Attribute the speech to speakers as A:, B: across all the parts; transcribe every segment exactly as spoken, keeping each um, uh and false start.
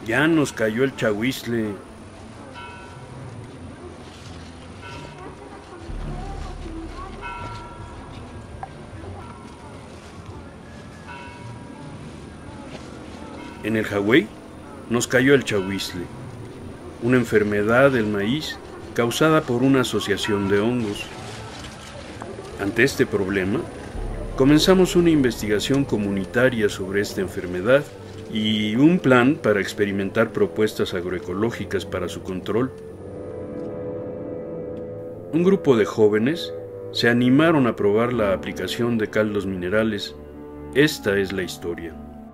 A: Ya nos cayó el chahuizle. En el Hawái nos cayó el chahuizle, una enfermedad del maíz causada por una asociación de hongos. Ante este problema, comenzamos una investigación comunitaria sobre esta enfermedad y un plan para experimentar propuestas agroecológicas para su control. Un grupo de jóvenes se animaron a probar la aplicación de caldos minerales. Esta es la historia.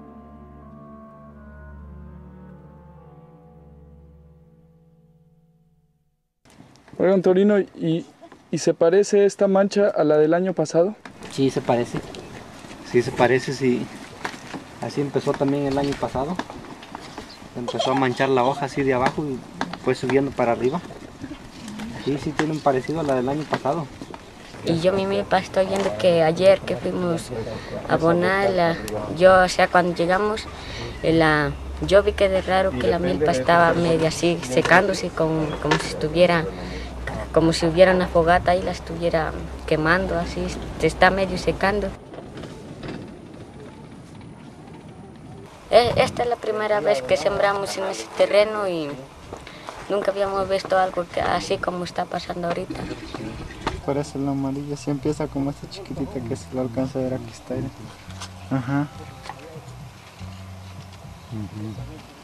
B: Oigan, Torino, ¿y, ¿y se parece esta mancha a la del año pasado?
C: Sí, se parece. Sí, se parece, sí. Así empezó también el año pasado. Empezó a manchar la hoja así de abajo y fue subiendo para arriba. Sí, sí tiene un parecido a la del año pasado.
D: Y yo mi milpa estoy viendo que ayer que fuimos a abonar, la, yo, o sea, cuando llegamos, la, yo vi que de raro que la milpa estaba medio así, secándose, como, como si estuviera, como si hubiera una fogata y la estuviera quemando, así, se está medio secando. Esta es la primera vez que sembramos en ese terreno y nunca habíamos visto algo que, así como está pasando ahorita.
E: Parece la amarilla, si empieza como esta chiquitita que se lo alcanza a ver, aquí está. Ajá. Uh-huh.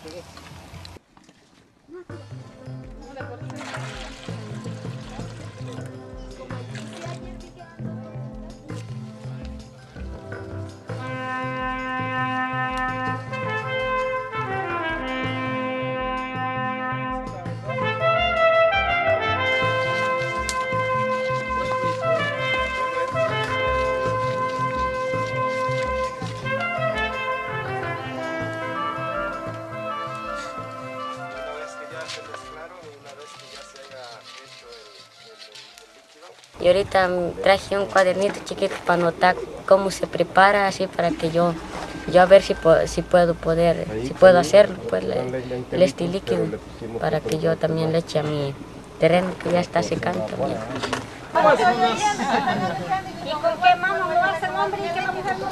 D: Y ahorita traje un cuadernito chiquito para anotar cómo se prepara, así para que yo, yo a ver si, si puedo poder, si puedo hacerlo, pues el este líquido, para que yo también le eche a mi terreno que ya está secando también.
F: ¿Y con qué mano lo hace el hombre y qué mujer no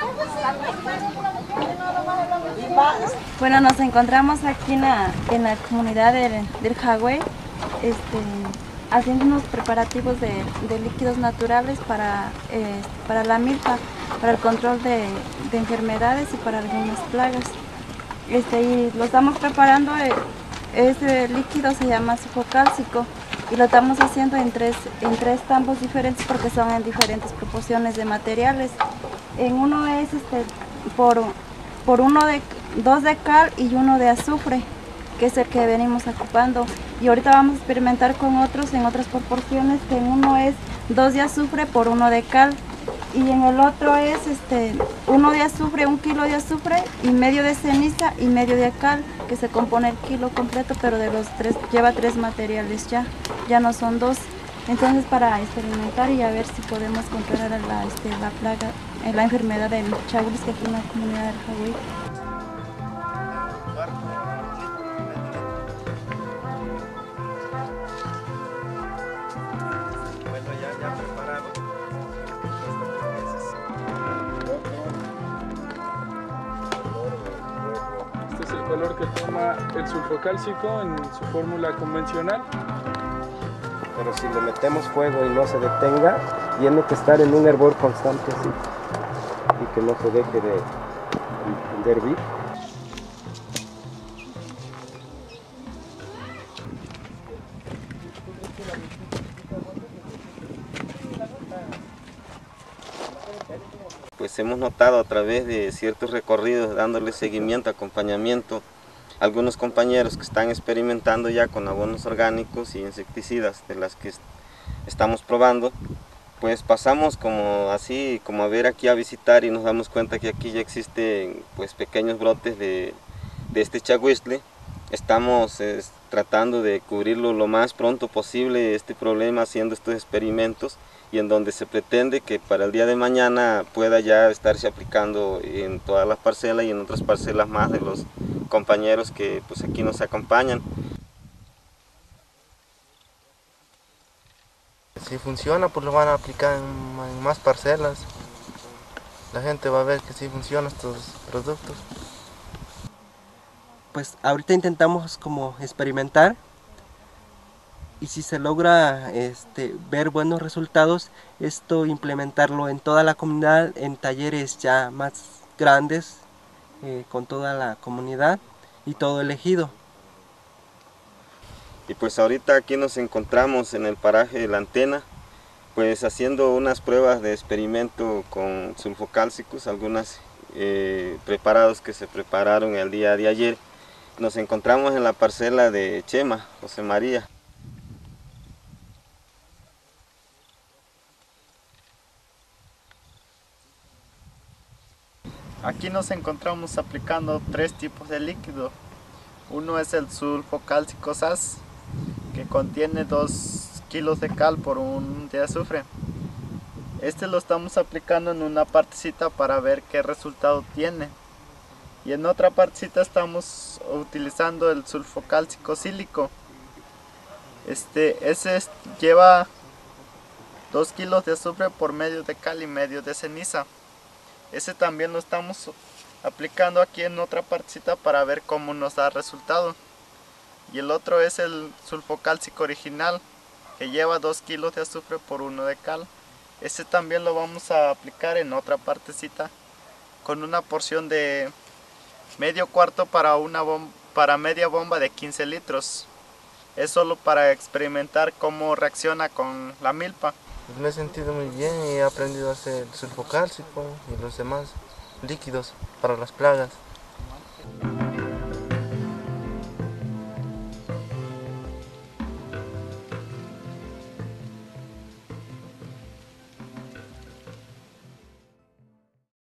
F: lo puede?
G: Bueno, nos encontramos aquí en la, en la comunidad del, del Hawái, este, haciendo unos preparativos de, de líquidos naturales para, eh, para la milpa, para el control de, de enfermedades y para algunas plagas. Este, y lo estamos preparando, eh, ese líquido se llama sulfocálcico y lo estamos haciendo en tres, en tres tambos diferentes porque son en diferentes proporciones de materiales. En uno es este, por, por uno de, dos de cal y uno de azufre, que es el que venimos ocupando. Y ahorita vamos a experimentar con otros en otras proporciones, que en uno es dos de azufre por uno de cal y en el otro es este uno de azufre, un kilo de azufre y medio de ceniza y medio de cal, que se compone el kilo completo, pero de los tres lleva tres materiales ya, ya no son dos. Entonces para experimentar y a ver si podemos controlar la, este, la plaga, la enfermedad del chahuizle aquí en la comunidad del Hawái.
B: El color que toma el sulfocálcico en su fórmula convencional.
H: Pero si le metemos fuego y no se detenga, tiene que estar en un hervor constante así y que no se deje de, de hervir.
I: Pues hemos notado a través de ciertos recorridos, dándole seguimiento, acompañamiento, algunos compañeros que están experimentando ya con abonos orgánicos y insecticidas de las que estamos probando, pues pasamos como así, como a ver aquí a visitar y nos damos cuenta que aquí ya existen pues pequeños brotes de, de este chahuizle. Estamos es, tratando de cubrirlo lo más pronto posible este problema haciendo estos experimentos y en donde se pretende que para el día de mañana pueda ya estarse aplicando en todas las parcelas y en otras parcelas más de los compañeros que pues aquí nos acompañan.
E: Si funciona, pues lo van a aplicar en, en más parcelas. La gente va a ver que sí funcionan estos productos.
H: Pues ahorita intentamos como experimentar y si se logra este, ver buenos resultados, esto implementarlo en toda la comunidad, en talleres ya más grandes, eh, con toda la comunidad y todo el ejido.
I: Y pues ahorita aquí nos encontramos en el paraje de La Antena, pues haciendo unas pruebas de experimento con sulfocálcicos, algunas eh, preparados que se prepararon el día de ayer. Nos encontramos en la parcela de Chema, José María.
E: Aquí nos encontramos aplicando tres tipos de líquido. Uno es el sulfocálcico S A S, que contiene dos kilos de cal por un de azufre. Este lo estamos aplicando en una partecita para ver qué resultado tiene. Y en otra partecita estamos utilizando el sulfocálcico sílico. Este, ese es, lleva dos kilos de azufre por medio de cal y medio de ceniza. Ese también lo estamos aplicando aquí en otra partecita para ver cómo nos da resultado. Y el otro es el sulfocálcico original, que lleva dos kilos de azufre por uno de cal. Ese también lo vamos a aplicar en otra partecita con una porción de medio cuarto para, una bomba, para media bomba de quince litros. Es solo para experimentar cómo reacciona con la milpa.
J: Pues me he sentido muy bien y he aprendido a hacer sulfocálcico y los demás líquidos para las plagas.